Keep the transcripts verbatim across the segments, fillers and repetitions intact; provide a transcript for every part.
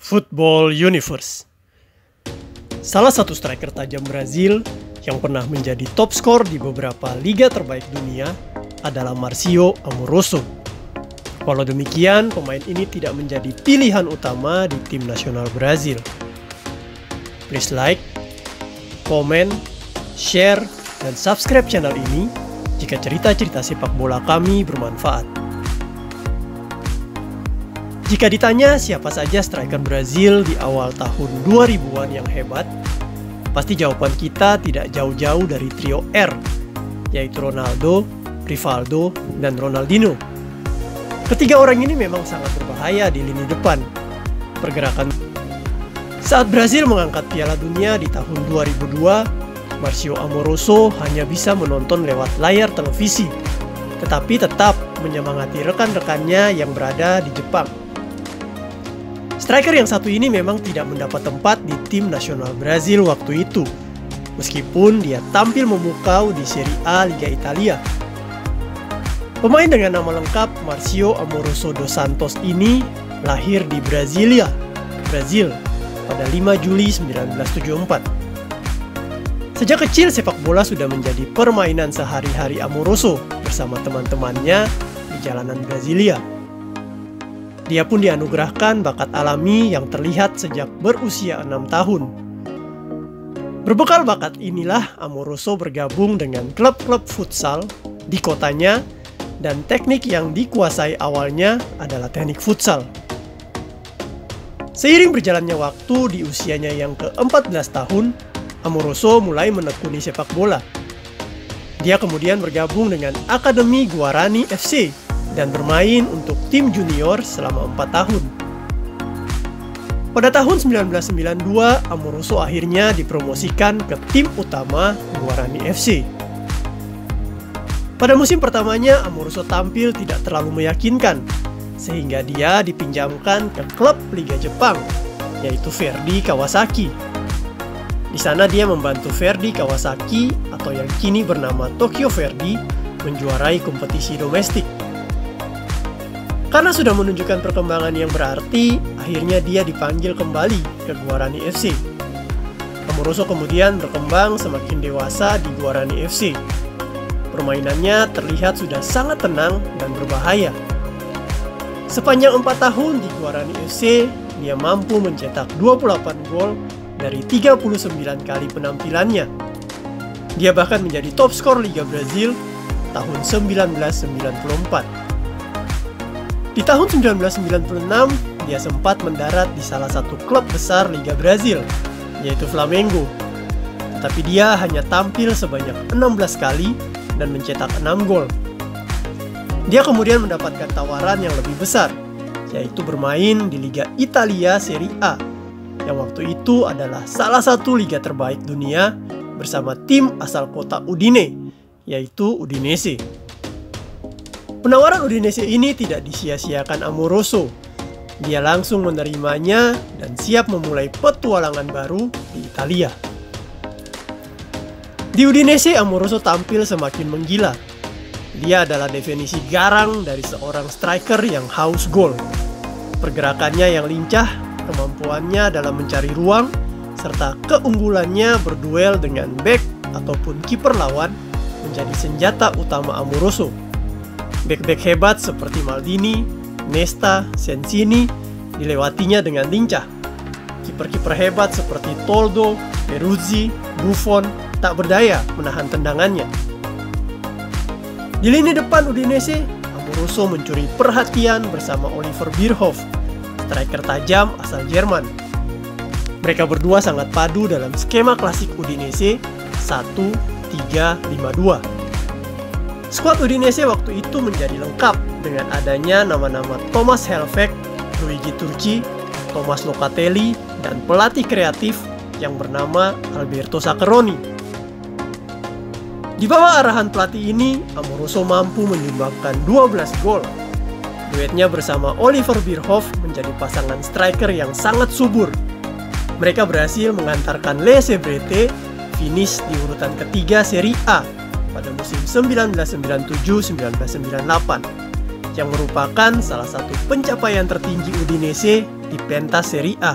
Football Universe. Salah satu striker tajam Brazil yang pernah menjadi top skor di beberapa liga terbaik dunia adalah Marcio Amoroso. Walau demikian, pemain ini tidak menjadi pilihan utama di tim nasional Brazil. Please like, comment, share, dan subscribe channel ini jika cerita-cerita sepak bola kami bermanfaat. Jika ditanya siapa saja striker Brazil di awal tahun dua ribuan yang hebat, pasti jawaban kita tidak jauh-jauh dari trio R, yaitu Ronaldo, Rivaldo, dan Ronaldinho. Ketiga orang ini memang sangat berbahaya di lini depan. Pergerakan saat Brazil mengangkat Piala Dunia di tahun dua ribu dua, Marcio Amoroso hanya bisa menonton lewat layar televisi, tetapi tetap menyemangati rekan-rekannya yang berada di Jepang. Striker yang satu ini memang tidak mendapat tempat di tim nasional Brazil waktu itu, meskipun dia tampil memukau di Serie A Liga Italia. Pemain dengan nama lengkap Marcio Amoroso dos Santos ini lahir di Brasilia, Brazil pada lima Juli seribu sembilan ratus tujuh puluh empat. Sejak kecil sepak bola sudah menjadi permainan sehari-hari Amoroso bersama teman-temannya di jalanan Brasilia. Dia pun dianugerahkan bakat alami yang terlihat sejak berusia enam tahun. Berbekal bakat inilah Amoroso bergabung dengan klub-klub futsal di kotanya, dan teknik yang dikuasai awalnya adalah teknik futsal. Seiring berjalannya waktu di usianya yang ke empat belas tahun, Amoroso mulai menekuni sepak bola. Dia kemudian bergabung dengan Akademi Guarani F C dan bermain untuk tim junior selama empat tahun. Pada tahun seribu sembilan ratus sembilan puluh dua, Amoroso akhirnya dipromosikan ke tim utama Guarani F C. Pada musim pertamanya, Amoroso tampil tidak terlalu meyakinkan, sehingga dia dipinjamkan ke klub Liga Jepang, yaitu Verdy Kawasaki. Di sana dia membantu Verdy Kawasaki, atau yang kini bernama Tokyo Verdy, menjuarai kompetisi domestik. Karena sudah menunjukkan perkembangan yang berarti, akhirnya dia dipanggil kembali ke Guarani F C. Amoroso kemudian berkembang semakin dewasa di Guarani F C. Permainannya terlihat sudah sangat tenang dan berbahaya. Sepanjang empat tahun di Guarani F C, dia mampu mencetak dua puluh delapan gol dari tiga puluh sembilan kali penampilannya. Dia bahkan menjadi top skor Liga Brazil tahun seribu sembilan ratus sembilan puluh empat. Di tahun seribu sembilan ratus sembilan puluh enam, dia sempat mendarat di salah satu klub besar Liga Brazil, yaitu Flamengo. Tetapi dia hanya tampil sebanyak enam belas kali dan mencetak enam gol. Dia kemudian mendapatkan tawaran yang lebih besar, yaitu bermain di Liga Italia Serie A, yang waktu itu adalah salah satu liga terbaik dunia bersama tim asal kota Udine, yaitu Udinese. Penawaran Udinese ini tidak disia-siakan Amoroso. Dia langsung menerimanya dan siap memulai petualangan baru di Italia. Di Udinese, Amoroso tampil semakin menggila. Dia adalah definisi garang dari seorang striker yang haus gol. Pergerakannya yang lincah, kemampuannya dalam mencari ruang, serta keunggulannya berduel dengan bek ataupun kiper lawan menjadi senjata utama Amoroso. Bek-bek hebat seperti Maldini, Nesta, Sensini dilewatinya dengan lincah. Kiper-kiper hebat seperti Toldo, Peruzzi, Buffon tak berdaya menahan tendangannya. Di lini depan Udinese, Amoroso mencuri perhatian bersama Oliver Bierhoff, striker tajam asal Jerman. Mereka berdua sangat padu dalam skema klasik Udinese satu tiga lima dua. Skuad Udinese waktu itu menjadi lengkap dengan adanya nama-nama Thomas Helveg, Luigi Turci, Thomas Locatelli, dan pelatih kreatif yang bernama Alberto Zaccheroni. Di bawah arahan pelatih ini, Amoroso mampu menyumbangkan dua belas gol. Duetnya bersama Oliver Bierhoff menjadi pasangan striker yang sangat subur. Mereka berhasil mengantarkan Le Cebrete finish di urutan ketiga Serie A pada musim seribu sembilan ratus sembilan puluh tujuh sampai seribu sembilan ratus sembilan puluh delapan, yang merupakan salah satu pencapaian tertinggi Udinese di pentas Serie A.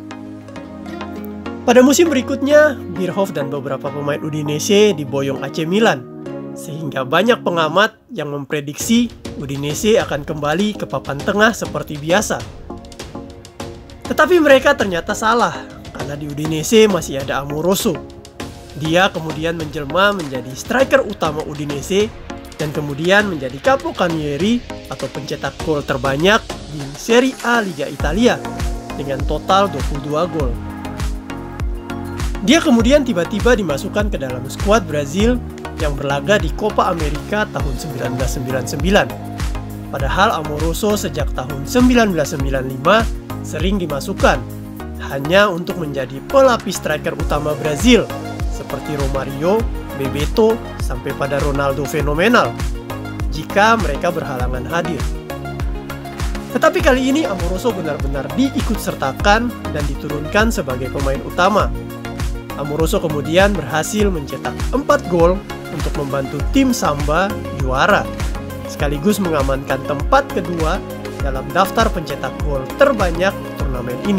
Pada musim berikutnya, Bierhoff dan beberapa pemain Udinese diboyong A C Milan, sehingga banyak pengamat yang memprediksi Udinese akan kembali ke papan tengah seperti biasa. Tetapi mereka ternyata salah, karena di Udinese masih ada Amoroso. Dia kemudian menjelma menjadi striker utama Udinese dan kemudian menjadi capocannoniere atau pencetak gol terbanyak di Serie A Liga Italia dengan total dua puluh dua gol. Dia kemudian tiba-tiba dimasukkan ke dalam skuad Brazil yang berlaga di Copa America tahun seribu sembilan ratus sembilan puluh sembilan. Padahal Amoroso sejak tahun seribu sembilan ratus sembilan puluh lima sering dimasukkan hanya untuk menjadi pelapis striker utama Brazil seperti Romario, Bebeto, sampai pada Ronaldo fenomenal jika mereka berhalangan hadir. Tetapi kali ini Amoroso benar-benar diikutsertakan dan diturunkan sebagai pemain utama. Amoroso kemudian berhasil mencetak empat gol untuk membantu tim Samba juara, sekaligus mengamankan tempat kedua dalam daftar pencetak gol terbanyak turnamen ini.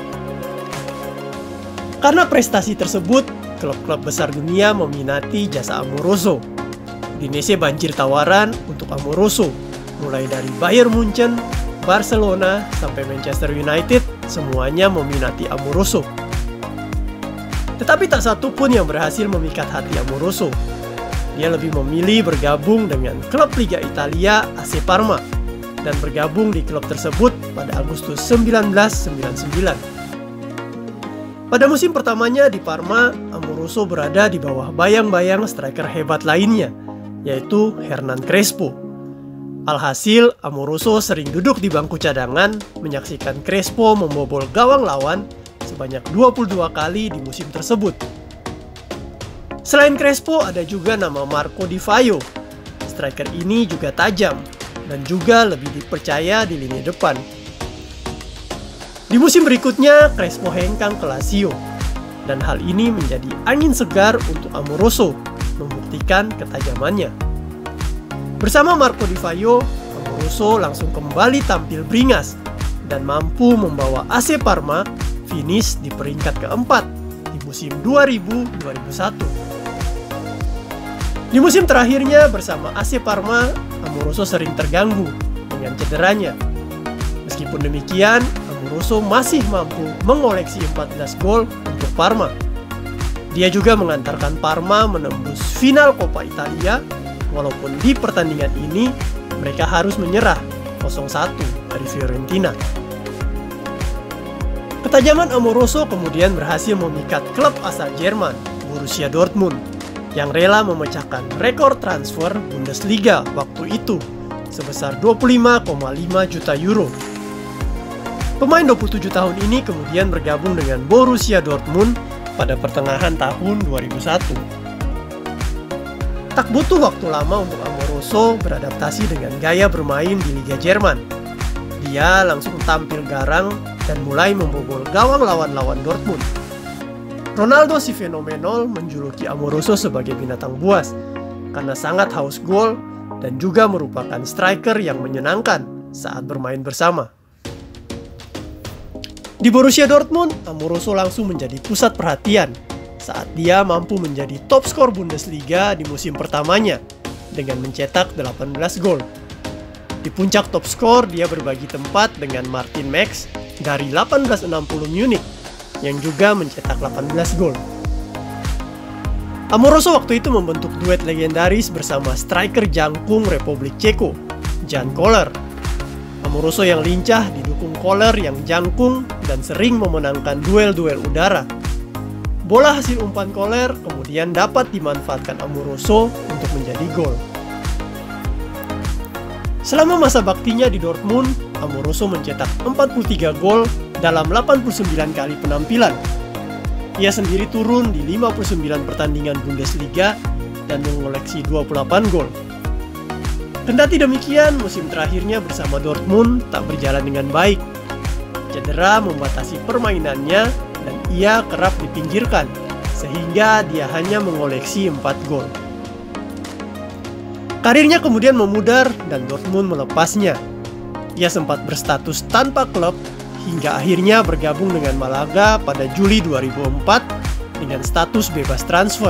Karena prestasi tersebut, klub-klub besar dunia meminati jasa Amoroso. Udinese banjir tawaran untuk Amoroso, mulai dari Bayern Munchen, Barcelona, sampai Manchester United, semuanya meminati Amoroso. Tetapi tak satu pun yang berhasil memikat hati Amoroso. Dia lebih memilih bergabung dengan klub Liga Italia A C Parma dan bergabung di klub tersebut pada Agustus seribu sembilan ratus sembilan puluh sembilan. Pada musim pertamanya di Parma, Amoroso berada di bawah bayang-bayang striker hebat lainnya, yaitu Hernan Crespo. Alhasil, Amoroso sering duduk di bangku cadangan menyaksikan Crespo membobol gawang lawan sebanyak dua puluh dua kali di musim tersebut. Selain Crespo, ada juga nama Marco Di Vaio. Striker ini juga tajam dan juga lebih dipercaya di lini depan. Di musim berikutnya, Crespo hengkang ke Lazio, dan hal ini menjadi angin segar untuk Amoroso membuktikan ketajamannya. Bersama Marco Di Vaio, Amoroso langsung kembali tampil beringas dan mampu membawa A C Parma finish di peringkat keempat di musim dua ribu dua ribu satu. Di musim terakhirnya bersama A C Parma, Amoroso sering terganggu dengan cederanya. Meskipun demikian, Amoroso masih mampu mengoleksi empat belas gol untuk Parma. Dia juga mengantarkan Parma menembus final Coppa Italia, walaupun di pertandingan ini mereka harus menyerah nol satu dari Fiorentina. Ketajaman Amoroso kemudian berhasil memikat klub asal Jerman, Borussia Dortmund, yang rela memecahkan rekor transfer Bundesliga waktu itu sebesar dua puluh lima koma lima juta euro. Pemain dua puluh tujuh tahun ini kemudian bergabung dengan Borussia Dortmund pada pertengahan tahun dua ribu satu. Tak butuh waktu lama untuk Amoroso beradaptasi dengan gaya bermain di Liga Jerman. Dia langsung tampil garang dan mulai membobol gawang lawan-lawan Dortmund. Ronaldo si fenomenal menjuluki Amoroso sebagai binatang buas karena sangat haus gol dan juga merupakan striker yang menyenangkan saat bermain bersama. Di Borussia Dortmund, Amoroso langsung menjadi pusat perhatian saat dia mampu menjadi top skor Bundesliga di musim pertamanya dengan mencetak delapan belas gol. Di puncak top skor, dia berbagi tempat dengan Martin Max dari delapan belas enam puluh Munich yang juga mencetak delapan belas gol. Amoroso waktu itu membentuk duet legendaris bersama striker jangkung Republik Ceko, Jan Koller. Amoroso yang lincah didukung Koller yang jangkung dan sering memenangkan duel-duel udara. Bola hasil umpan Koller kemudian dapat dimanfaatkan Amoroso untuk menjadi gol. Selama masa baktinya di Dortmund, Amoroso mencetak empat puluh tiga gol dalam delapan puluh sembilan kali penampilan. Ia sendiri turun di lima puluh sembilan pertandingan Bundesliga dan mengoleksi dua puluh delapan gol. Kendati demikian, musim terakhirnya bersama Dortmund tak berjalan dengan baik. Cedera membatasi permainannya dan ia kerap dipinggirkan, sehingga dia hanya mengoleksi empat gol. Karirnya kemudian memudar dan Dortmund melepasnya. Ia sempat berstatus tanpa klub hingga akhirnya bergabung dengan Malaga pada Juli dua ribu empat dengan status bebas transfer.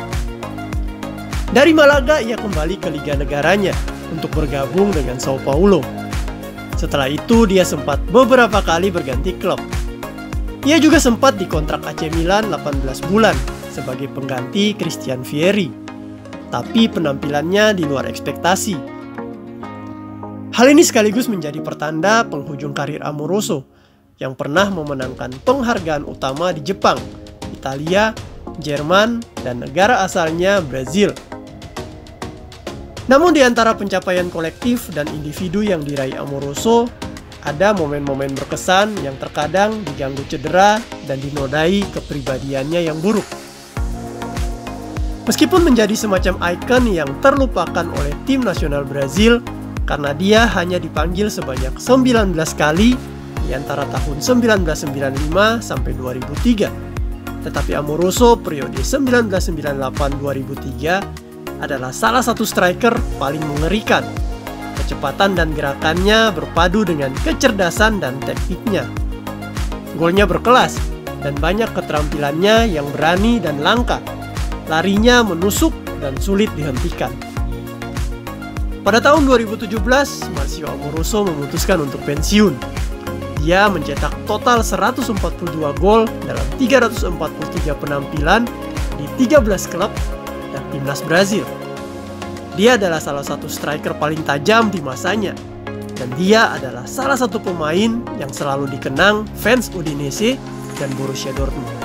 Dari Malaga ia kembali ke liga negaranya untuk bergabung dengan Sao Paulo. Setelah itu dia sempat beberapa kali berganti klub. Ia juga sempat dikontrak A C Milan delapan belas bulan sebagai pengganti Christian Vieri, tapi penampilannya di luar ekspektasi. Hal ini sekaligus menjadi pertanda penghujung karir Amoroso yang pernah memenangkan penghargaan utama di Jepang, Italia, Jerman, dan negara asalnya Brazil. Namun di antara pencapaian kolektif dan individu yang diraih Amoroso, ada momen-momen berkesan yang terkadang diganggu cedera dan dinodai kepribadiannya yang buruk. Meskipun menjadi semacam ikon yang terlupakan oleh tim nasional Brazil karena dia hanya dipanggil sebanyak sembilan belas kali di antara tahun seribu sembilan ratus sembilan puluh lima sampai dua ribu tiga. Tetapi Amoroso periode seribu sembilan ratus sembilan puluh delapan sampai dua ribu tiga adalah salah satu striker paling mengerikan. Kecepatan dan gerakannya berpadu dengan kecerdasan dan tekniknya. Golnya berkelas dan banyak keterampilannya yang berani dan langka. Larinya menusuk dan sulit dihentikan. Pada tahun dua ribu tujuh belas, Marcio Amoroso memutuskan untuk pensiun. Dia mencetak total seratus empat puluh dua gol dalam tiga ratus empat puluh tiga penampilan di tiga belas klub dan timnas Brazil. Dia adalah salah satu striker paling tajam di masanya, dan dia adalah salah satu pemain yang selalu dikenang fans Udinese dan Borussia Dortmund.